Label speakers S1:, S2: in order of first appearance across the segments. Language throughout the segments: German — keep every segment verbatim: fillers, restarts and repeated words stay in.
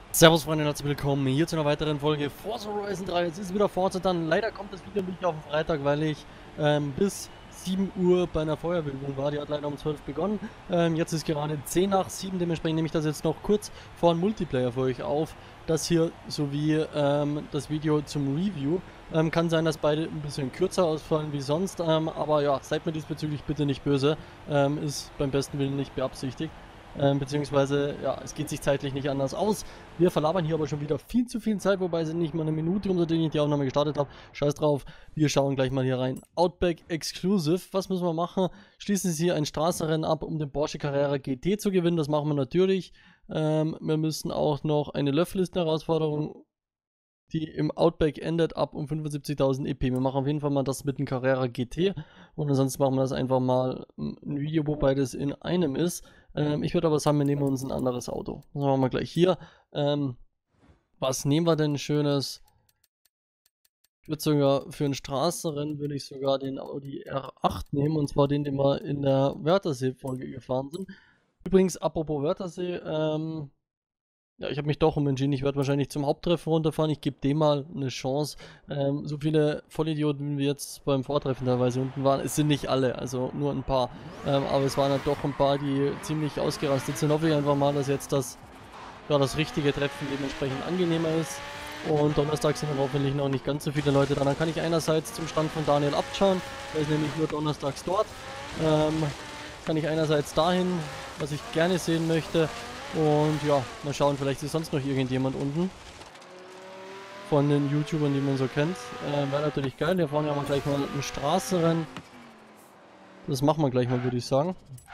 S1: Servus Freunde, herzlich willkommen hier zu einer weiteren Folge Forza Horizon drei. Jetzt ist wieder Forza dann. Leider kommt das Video nicht auf den Freitag, weil ich ähm, bis sieben Uhr bei einer Feuerwehrübung war. Die hat leider um zwölf begonnen. Ähm, jetzt ist gerade zehn nach sieben, dementsprechend nehme ich das jetzt noch kurz vor einem Multiplayer für euch auf. Das hier sowie ähm, das Video zum Review. Ähm, kann sein, dass beide ein bisschen kürzer ausfallen wie sonst, ähm, aber ja, seid mir diesbezüglich bitte nicht böse. Ähm, ist beim besten Willen nicht beabsichtigt. Ähm, beziehungsweise, ja, es geht sich zeitlich nicht anders aus. Wir verlabern hier aber schon wieder viel zu viel Zeit, wobei es nicht mal eine Minute, unter der ich die Aufnahme gestartet habe. Scheiß drauf, wir schauen gleich mal hier rein. Outback Exclusive, was müssen wir machen? Schließen Sie hier ein Straßenrennen ab, um den Porsche Carrera G T zu gewinnen, das machen wir natürlich. Ähm, wir müssen auch noch eine Löffellisten-Herausforderung, die im Outback endet, ab um fünfundsiebzigtausend E P. Wir machen auf jeden Fall mal das mit dem Carrera G T und ansonsten machen wir das einfach mal ein Video, wobei das in einem ist. Ähm, ich würde aber sagen, wir nehmen uns ein anderes Auto. Das machen wir gleich hier. Ähm, was nehmen wir denn Schönes? Ich würde sogar für ein Straßenrennen würde ich sogar den Audi R acht nehmen, und zwar den, den wir in der Wörthersee-Folge gefahren sind. Übrigens, apropos Wörthersee, ähm, ja, ich habe mich doch umentschieden. Ich werde wahrscheinlich zum Haupttreffen runterfahren. Ich gebe dem mal eine Chance. Ähm, so viele Vollidioten, wie wir jetzt beim Vortreffen teilweise unten waren, es sind nicht alle, also nur ein paar. Ähm, aber es waren halt doch ein paar, die ziemlich ausgerastet sind. Hoffe ich einfach mal, dass jetzt das, ja, das richtige Treffen dementsprechend angenehmer ist. Und Donnerstag sind dann hoffentlich noch nicht ganz so viele Leute da. Dann kann ich einerseits zum Stand von Daniel abschauen. Der ist nämlich nur donnerstags dort. Ähm, kann ich einerseits dahin, was ich gerne sehen möchte. Und ja, mal schauen, vielleicht ist sonst noch irgendjemand unten. Von den YouTubern, die man so kennt. Äh, Wäre natürlich geil. Wir fahren ja mal gleich mal ein Straßenrennen. Das machen wir gleich mal, würde ich sagen.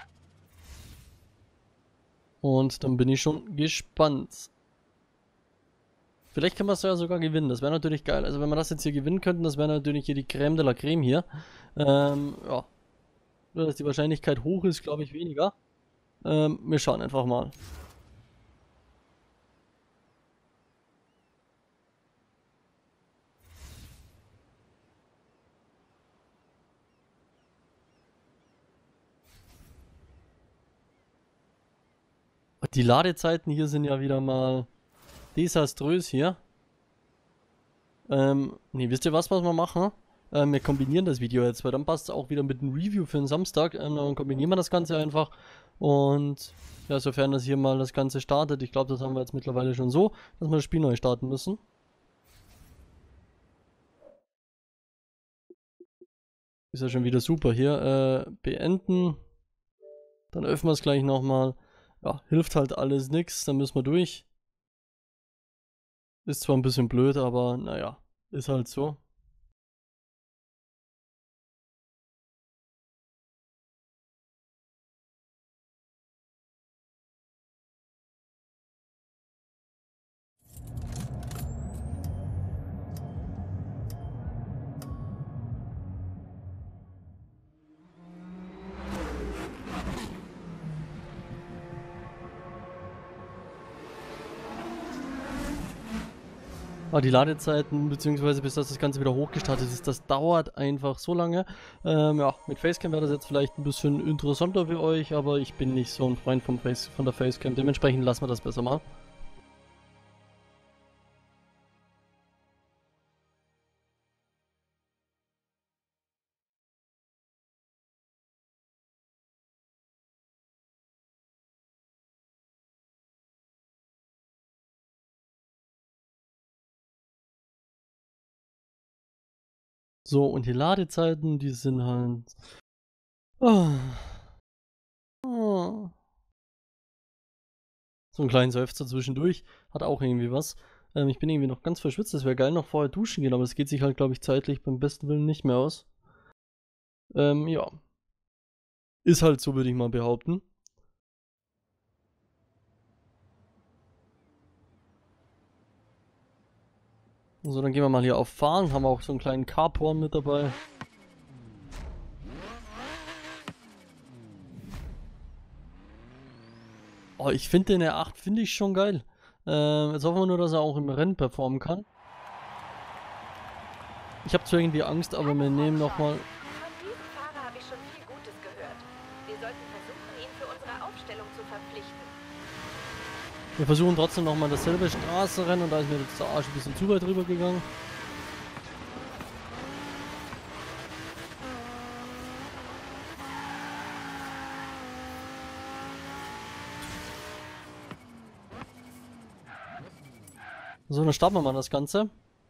S1: Und dann bin ich schon gespannt. Vielleicht können wir es ja sogar gewinnen. Das wäre natürlich geil. Also wenn wir das jetzt hier gewinnen könnten, das wäre natürlich hier die Creme de la Creme hier. Ähm, ja. Dass die Wahrscheinlichkeit hoch ist, glaube ich weniger. Ähm, wir schauen einfach mal. Die Ladezeiten hier sind ja wieder mal desaströs hier. Ähm, nee, wisst ihr was, was wir machen? Ähm, wir kombinieren das Video jetzt, weil dann passt es auch wieder mit dem Review für den Samstag. Ähm, dann kombinieren wir das Ganze einfach. Und ja, sofern das hier mal das Ganze startet, ich glaube, das haben wir jetzt mittlerweile schon so, dass wir das Spiel neu starten müssen. Ist ja schon wieder super hier. Äh, beenden. Dann öffnen wir es gleich nochmal. Ja, hilft halt alles nichts, dann müssen wir durch. Ist zwar ein bisschen blöd, aber naja, ist halt so. Aber die Ladezeiten, beziehungsweise bis das, das Ganze wieder hochgestartet ist, das dauert einfach so lange. Ähm, ja, mit Facecam wäre das jetzt vielleicht ein bisschen interessanter für euch, aber ich bin nicht so ein Freund vom Face, von der Facecam. Dementsprechend lassen wir das besser mal. So, und die Ladezeiten, die sind halt... Oh. Oh. So einen kleinen Seufzer zwischendurch, hat auch irgendwie was. Ähm, ich bin irgendwie noch ganz verschwitzt, es wäre geil noch vorher duschen gehen, aber das geht sich halt, glaube ich, zeitlich beim besten Willen nicht mehr aus. Ähm, ja. Ist halt so, würde ich mal behaupten. So, dann gehen wir mal hier auf Fahren. Haben wir auch so einen kleinen Carporn mit dabei. Oh, ich finde den R acht finde ich schon geil. Ähm, jetzt hoffen wir nur, dass er auch im Rennen performen kann. Ich habe zwar irgendwie Angst, aber wir nehmen nochmal...
S2: Von diesem Fahrer habe ich schon viel Gutes gehört. Wir sollten versuchen, ihn für unsere Aufstellung zu verpflichten.
S1: Wir versuchen trotzdem nochmal dasselbe Straßenrennen und da ist mir jetzt der Arsch ein bisschen zu weit rüber gegangen. So, dann starten wir mal das Ganze.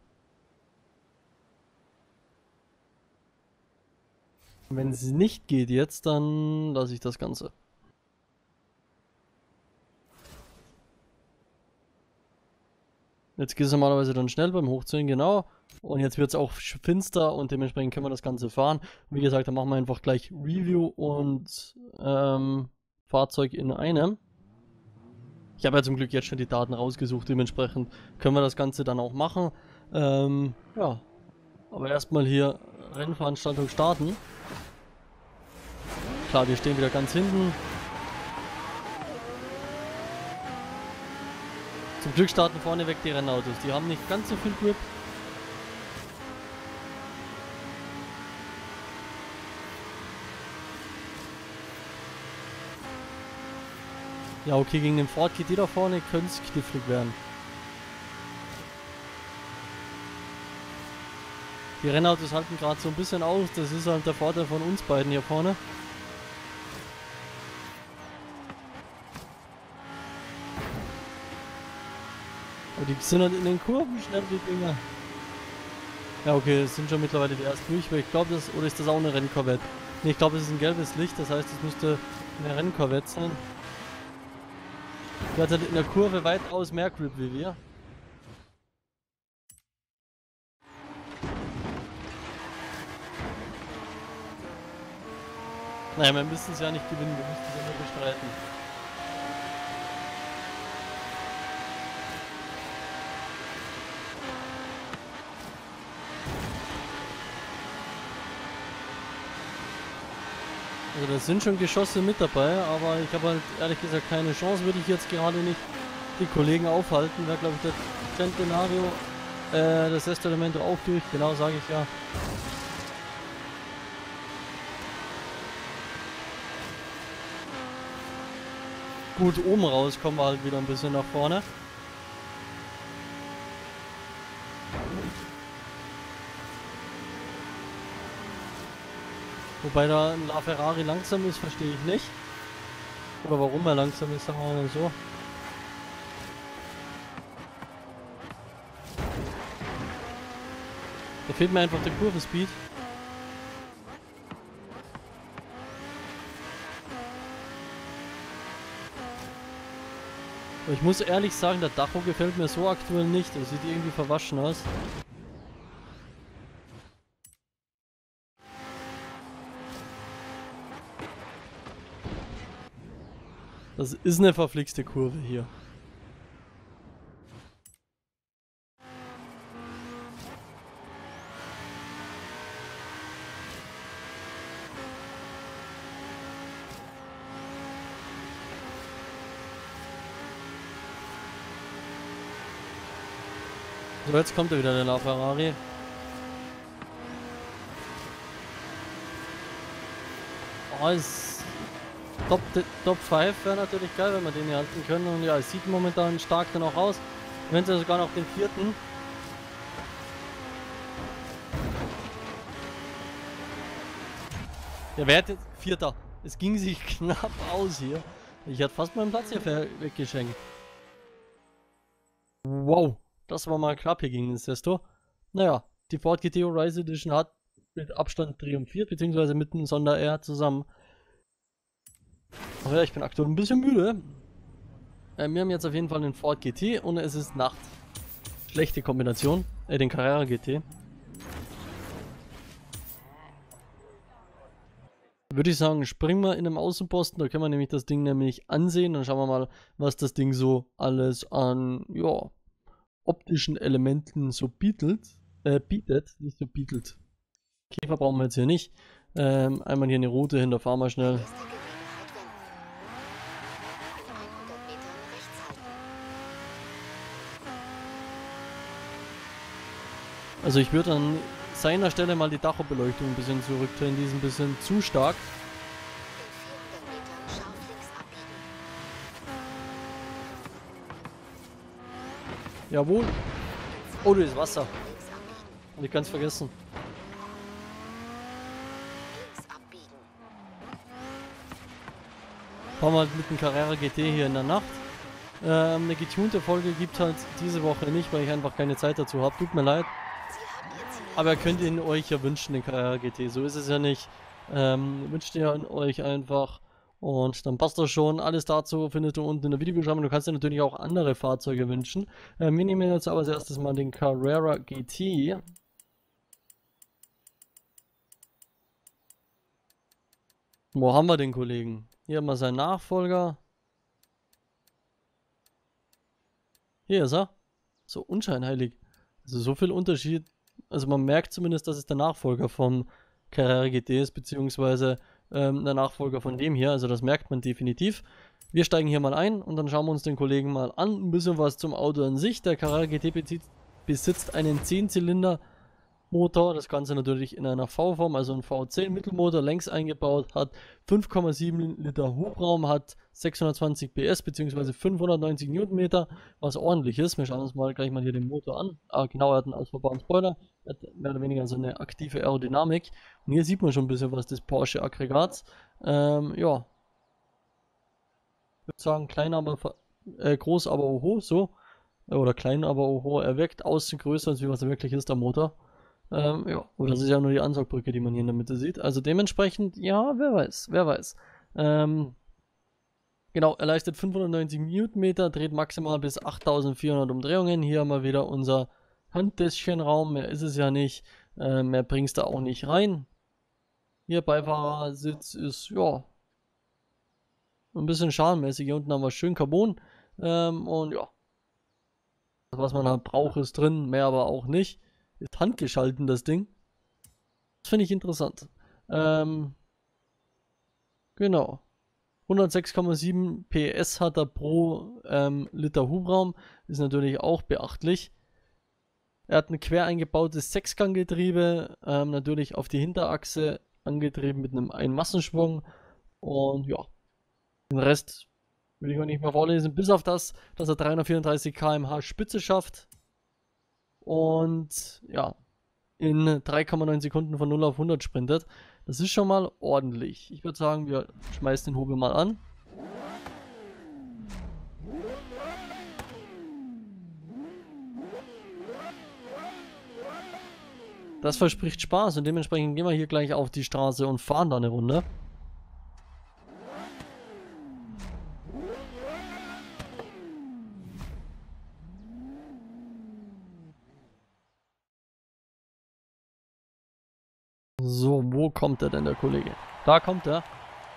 S1: Wenn es nicht geht jetzt, dann lasse ich das Ganze. Jetzt geht es normalerweise dann schnell beim Hochziehen, genau. Und jetzt wird es auch finster und dementsprechend können wir das Ganze fahren. Wie gesagt, dann machen wir einfach gleich Review und ähm, Fahrzeug in einem. Ich habe ja zum Glück jetzt schon die Daten rausgesucht, dementsprechend können wir das Ganze dann auch machen. Ähm, ja, aber erstmal hier Rennveranstaltung starten. Klar, wir stehen wieder ganz hinten. Zum Glück starten vorne weg die Rennautos, die haben nicht ganz so viel Grip. Ja, okay, gegen den Ford G T da vorne könnte es knifflig werden. Die Rennautos halten gerade so ein bisschen aus, das ist halt der Vorteil von uns beiden hier vorne. Aber die sind halt in den Kurven schnell, die Dinger. Ja, okay, es sind schon mittlerweile die ersten durch, weil ich glaube, das, oder ist das auch eine Rennkorvette? Ne, ich glaube, es ist ein gelbes Licht, das heißt, es müsste eine Rennkorvette sein. Die hat halt in der Kurve weitaus mehr Grip wie wir. Naja, wir müssen es ja nicht gewinnen, wir müssen es ja nur bestreiten. Also da sind schon Geschosse mit dabei, aber ich habe halt ehrlich gesagt keine Chance, würde ich jetzt gerade nicht die Kollegen aufhalten. Wäre glaube ich der Centenario, äh, das erste Element auch durch, genau sage ich ja. Gut, oben raus kommen wir halt wieder ein bisschen nach vorne. Wobei da ein LaFerrari langsam ist, verstehe ich nicht. Oder warum er langsam ist, sagen wir mal so. Da fehlt mir einfach der Kurvenspeed. Aber ich muss ehrlich sagen, der Dacho gefällt mir so aktuell nicht. Er sieht irgendwie verwaschen aus. Das ist eine verflixte Kurve hier. So, jetzt kommt er wieder, der LaFerrari. Oh, ist Top, Top fünf wäre natürlich geil, wenn wir den hier halten können. Und ja, es sieht momentan stark dann auch aus. Wenn sie sogar noch den vierten. Der wäre jetzt Vierter. Es ging sich knapp aus hier. Ich hatte fast meinen Platz hier weggeschenkt. Wow, das war mal knapp hier gegen den Sesto. Naja, die Ford G T Rise Edition hat mit Abstand triumphiert, beziehungsweise mit dem Sonder-R zusammen. Aber ja, ich bin aktuell ein bisschen müde. Äh, wir haben jetzt auf jeden Fall den Ford G T und es ist Nacht. Schlechte Kombination. Äh, den Carrera G T. Würde ich sagen, springen wir in einem Außenposten. Da können wir nämlich das Ding nämlich ansehen. Dann schauen wir mal, was das Ding so alles an, ja, optischen Elementen so bietet. Äh, bietet, nicht so bietet. Käfer brauchen wir jetzt hier nicht. Ähm, einmal hier eine Route hin, da fahren wir schnell. Also ich würde an seiner Stelle mal die Dachbeleuchtung ein bisschen zurückdrehen, die ist ein bisschen zu stark. Jawohl. Oh, da ist Wasser. Hab ich ganz vergessen. Fahren wir halt mit dem Carrera G T hier in der Nacht. Ähm, eine getunte Folge gibt halt diese Woche nicht, weil ich einfach keine Zeit dazu habe. Tut mir leid. Aber ihr könnt ihn euch ja wünschen, den Carrera G T. So ist es ja nicht. Ähm, wünscht ihr euch einfach. Und dann passt das schon. Alles dazu findest du unten in der Videobeschreibung. Du kannst dir natürlich auch andere Fahrzeuge wünschen. Ähm, wir nehmen jetzt aber als erstes mal den Carrera G T. Wo haben wir den Kollegen? Hier haben wir seinen Nachfolger. Hier ist er. So unscheinheilig. Also so viel Unterschied. Also man merkt zumindest, dass es der Nachfolger vom Carrera G T ist, beziehungsweise ähm, der Nachfolger von dem hier. Also das merkt man definitiv. Wir steigen hier mal ein und dann schauen wir uns den Kollegen mal an. Ein bisschen was zum Auto an sich. Der Carrera G T besitzt, besitzt einen zehn Zylinder Motor, das Ganze natürlich in einer V-Form, also ein V zehn Mittelmotor, längs eingebaut, hat fünf Komma sieben Liter Hubraum, hat sechshundertzwanzig P S bzw. fünfhundertneunzig Newtonmeter, was ordentlich ist. Wir schauen uns mal gleich mal hier den Motor an. Ah, genau, er hat einen ausfahrbaren Spoiler, er hat mehr oder weniger so eine aktive Aerodynamik. Und hier sieht man schon ein bisschen was des Porsche-Aggregats. Ähm, ja. Ich würde sagen, klein aber, äh, groß aber oho, so. Oder klein aber oho, er wirkt außen größer, als wie was er wirklich ist, der Motor. Ähm, ja, aber das ist ja nur die Ansaugbrücke, die man hier in der Mitte sieht. Also dementsprechend, ja, wer weiß, wer weiß. Ähm, genau, er leistet fünfhundertneunzig Newtonmeter, dreht maximal bis achttausendvierhundert Umdrehungen. Hier haben wir wieder unser Handtäschchenraum, mehr ist es ja nicht. Äh, mehr bringst du auch nicht rein. Hier Beifahrersitz ist, ja, ein bisschen schalenmäßig. Hier unten haben wir schön Carbon. Ähm, und ja, was man halt braucht, ist drin, mehr aber auch nicht. Ist handgeschalten, das Ding. Das finde ich interessant. Ähm, genau. hundertsechs Komma sieben P S hat er pro ähm, Liter Hubraum. Ist natürlich auch beachtlich. Er hat ein quer eingebautes Sechsganggetriebe. Ähm, natürlich auf die Hinterachse angetrieben mit einem Einmassenschwung. Und ja, den Rest will ich auch nicht mehr vorlesen. Bis auf das, dass er dreihundertvierunddreißig Kilometer pro Stunde Spitze schafft. Und ja, in drei Komma neun Sekunden von null auf hundert sprintet. Das ist schon mal ordentlich. Ich würde sagen, wir schmeißen den Hobel mal an. Das verspricht Spaß und dementsprechend gehen wir hier gleich auf die Straße und fahren da eine Runde. So, wo kommt er denn, der Kollege? Da kommt er.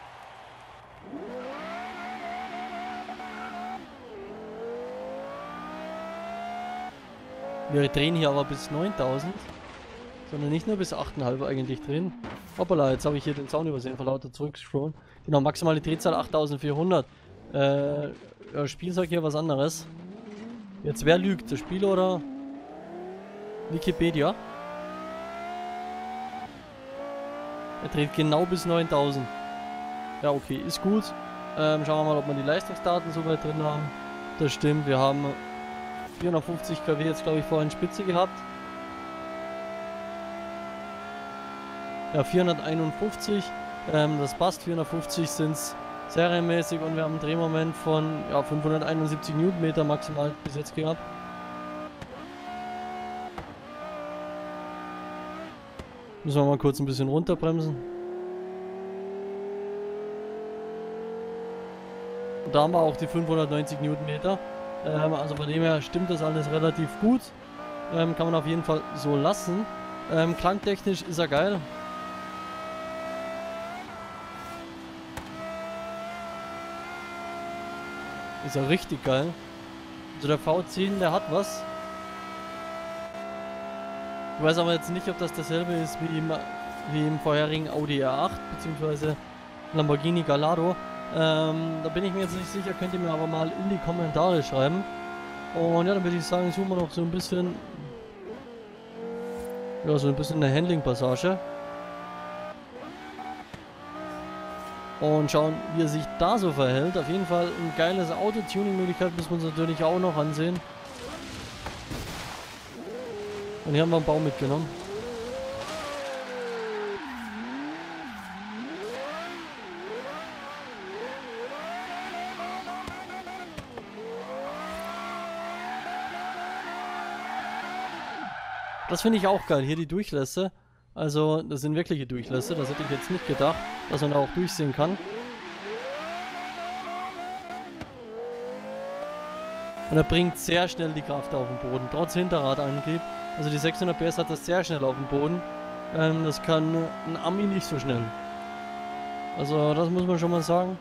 S1: Wir drehen hier aber bis neuntausend. Sondern nicht nur bis acht Komma fünf eigentlich drin. Hoppala, jetzt habe ich hier den Zaun übersehen, vor lauter zurückscrollen. Genau, maximale Drehzahl achttausendvierhundert. Äh, ja, Spiel sagt hier was anderes. Jetzt, wer lügt? Das Spiel oder Wikipedia? Er dreht genau bis neuntausend. Ja, okay, ist gut. Ähm, schauen wir mal, ob wir die Leistungsdaten so weit drin haben. Das stimmt, wir haben vierhundertfünfzig Kilowatt jetzt, glaube ich, vorhin Spitze gehabt. Ja, vierhunderteinundfünfzig. Ähm, das passt. vierhundertfünfzig sind es serienmäßig und wir haben einen Drehmoment von ja, fünfhunderteinundsiebzig Newtonmeter maximal bis jetzt gehabt. Müssen wir mal kurz ein bisschen runterbremsen. Und da haben wir auch die fünfhundertneunzig Newtonmeter. Ähm, also von dem her stimmt das alles relativ gut. Ähm, kann man auf jeden Fall so lassen. Ähm, klangtechnisch ist er geil. Ist er richtig geil. Also der V zehn, der hat was. Ich weiß aber jetzt nicht, ob das dasselbe ist wie im, wie im vorherigen Audi R acht bzw. Lamborghini Gallardo. Ähm, da bin ich mir jetzt nicht sicher, könnt ihr mir aber mal in die Kommentare schreiben. Und ja, dann würde ich sagen, suchen wir noch so ein bisschen, ja, so ein bisschen eine Handling-Passage. Und schauen, wie er sich da so verhält. Auf jeden Fall ein geiles Auto. Tuning-Möglichkeit müssen wir uns natürlich auch noch ansehen. Und hier haben wir einen Baum mitgenommen. Das finde ich auch geil. Hier die Durchlässe. Also, das sind wirkliche Durchlässe. Das hätte ich jetzt nicht gedacht, dass man da auch durchsehen kann. Und er bringt sehr schnell die Kraft auf den Boden, trotz Hinterradantrieb. Also die sechshundert P S hat das sehr schnell auf dem Boden. Ähm, das kann ein Ami nicht so schnell. Also das muss man schon mal sagen.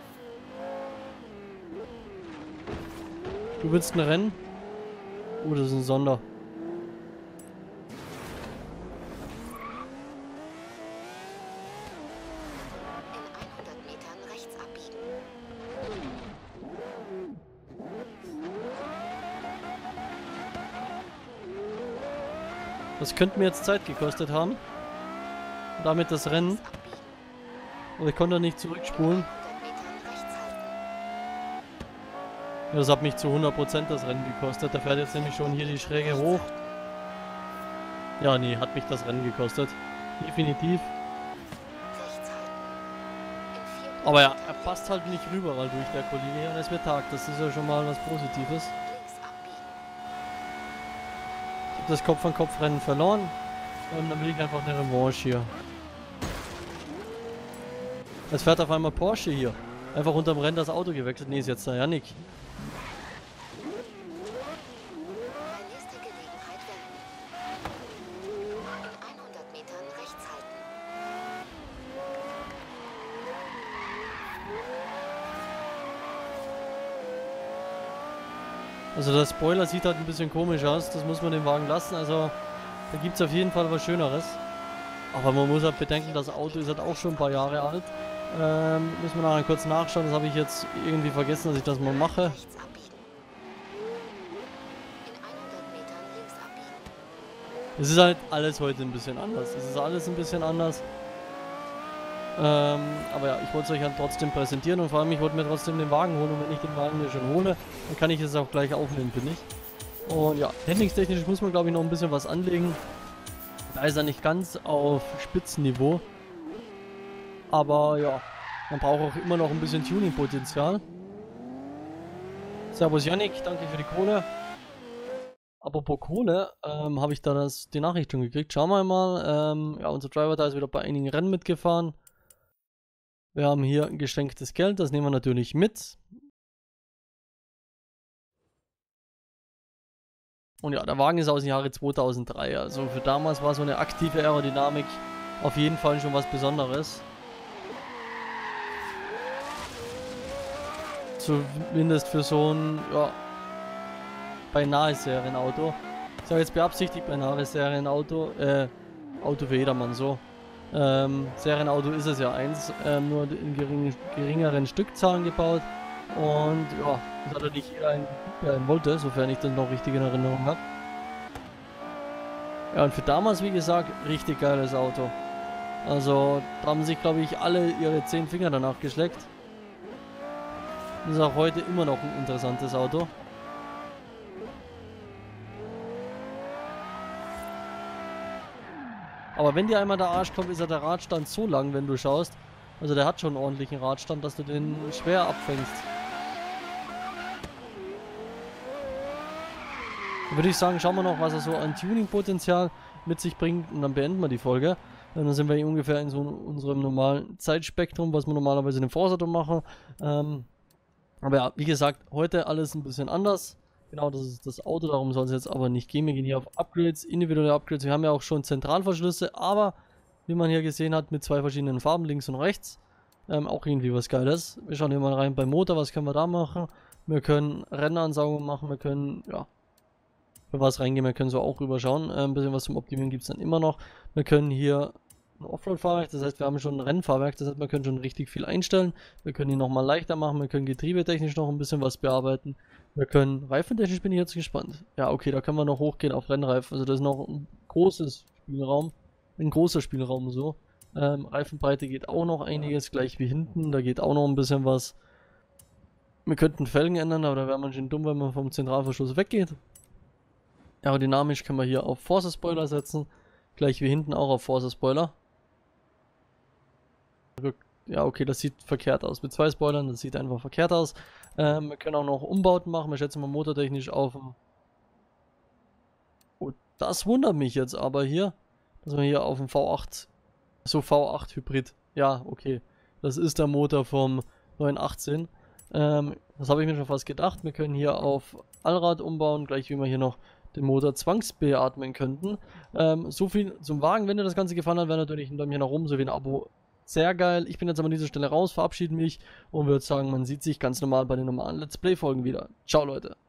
S1: Du willst ein Rennen? Oh, das ist ein Sonder. Das könnte mir jetzt Zeit gekostet haben. Und damit das Rennen. Aber ich konnte nicht zurückspulen. Ja, das hat mich zu hundert Prozent das Rennen gekostet. Der fährt jetzt nämlich schon hier die Schräge hoch. Ja, nee, hat mich das Rennen gekostet. Definitiv. Aber ja, er passt halt nicht überall durch, der Kollege. Und es wird Tag. Das ist ja schon mal was Positives. Das Kopf-an-Kopf-Rennen verloren und dann will ich einfach eine Revanche hier. Es fährt auf einmal Porsche hier. Einfach unterm Rennen das Auto gewechselt. Nee, ist jetzt der Yannick. Also der Spoiler sieht halt ein bisschen komisch aus, das muss man dem Wagen lassen, also da gibt es auf jeden Fall was Schöneres. Aber man muss halt bedenken, das Auto ist halt auch schon ein paar Jahre alt. Ähm, müssen wir nachher kurz nachschauen, das habe ich jetzt irgendwie vergessen, dass ich das mal mache. Es ist halt alles heute ein bisschen anders, es ist alles ein bisschen anders. Ähm, aber ja, ich wollte es euch halt trotzdem präsentieren und vor allem ich wollte mir trotzdem den Wagen holen und wenn ich den Wagen mir schon hole, dann kann ich es auch gleich aufnehmen, finde ich. Und ja, handlingstechnisch muss man glaube ich noch ein bisschen was anlegen. Da ist er nicht ganz auf Spitzenniveau. Aber ja, man braucht auch immer noch ein bisschen Tuning-Potenzial. Servus Yannick, danke für die Kohle. Apropos Kohle, ähm, habe ich da das, die Nachricht schon gekriegt. Schauen wir mal, ähm, ja, unser Driver da ist wieder bei einigen Rennen mitgefahren. Wir haben hier ein geschenktes Geld, das nehmen wir natürlich mit. Und ja, der Wagen ist aus dem Jahre zweitausenddrei, also für damals war so eine aktive Aerodynamik auf jeden Fall schon was Besonderes. Zumindest für so ein, ja, beinahe Serienauto. Ich sage jetzt beabsichtigt beinahe Serienauto, äh, Auto für jedermann so. Ähm, Serienauto ist es ja eins, ähm, nur in gering, geringeren Stückzahlen gebaut und ja, das hat er nicht jeder einen, einen wollte, sofern ich das noch richtig in Erinnerung habe. Ja, und für damals, wie gesagt, richtig geiles Auto. Also, da haben sich, glaube ich, alle ihre zehn Finger danach geschleckt. Das ist auch heute immer noch ein interessantes Auto. Aber wenn dir einmal der Arsch kommt, ist ja der Radstand so lang, wenn du schaust. Also der hat schon einen ordentlichen Radstand, dass du den schwer abfängst. Dann würde ich sagen, schauen wir noch, was er so an Tuning-Potenzial mit sich bringt und dann beenden wir die Folge. Dann sind wir ungefähr in so unserem normalen Zeitspektrum, was wir normalerweise in dem Forza machen. Ähm, aber ja, wie gesagt, heute alles ein bisschen anders. Genau, das ist das Auto, darum soll es jetzt aber nicht gehen. Wir gehen hier auf Upgrades, individuelle Upgrades. Wir haben ja auch schon Zentralverschlüsse, aber wie man hier gesehen hat, mit zwei verschiedenen Farben, links und rechts. Ähm, auch irgendwie was Geiles. Wir schauen hier mal rein beim Motor, was können wir da machen? Wir können Rennansaugung machen, wir können, ja, für was reingehen, wir können so auch rüberschauen. Äh, ein bisschen was zum Optimieren gibt es dann immer noch. Wir können hier ein Offroad-Fahrwerk, das heißt, wir haben schon ein Rennfahrwerk, das heißt, wir können schon richtig viel einstellen. Wir können ihn nochmal leichter machen, wir können getriebetechnisch noch ein bisschen was bearbeiten. Wir können, reifentechnisch bin ich jetzt gespannt. Ja, okay, da können wir noch hochgehen auf Rennreifen. Also das ist noch ein großes Spielraum, ein großer Spielraum so. Ähm, Reifenbreite geht auch noch einiges, gleich wie hinten, da geht auch noch ein bisschen was. Wir könnten Felgen ändern, aber da wäre man schon dumm, wenn man vom Zentralverschluss weggeht. Aerodynamisch können wir hier auf Forza Spoiler setzen. Gleich wie hinten auch auf Forza Spoiler. Ja, okay, das sieht verkehrt aus. Mit zwei Spoilern, das sieht einfach verkehrt aus. Ähm, wir können auch noch Umbauten machen. Wir schätzen mal motortechnisch auf dem... Oh, das wundert mich jetzt aber hier, dass wir hier auf dem V acht, so V acht Hybrid. Ja, okay. Das ist der Motor vom neun achtzehn. Ähm, das habe ich mir schon fast gedacht. Wir können hier auf Allrad umbauen, gleich wie wir hier noch den Motor zwangsbeatmen könnten. Ähm, so viel zum Wagen. Wenn dir das Ganze gefallen hat, wäre natürlich ein Däumchen nach oben sowie ein Abo sehr geil. Ich bin jetzt aber an dieser Stelle raus, verabschiede mich und würde sagen, man sieht sich ganz normal bei den normalen Let's Play Folgen wieder. Ciao Leute.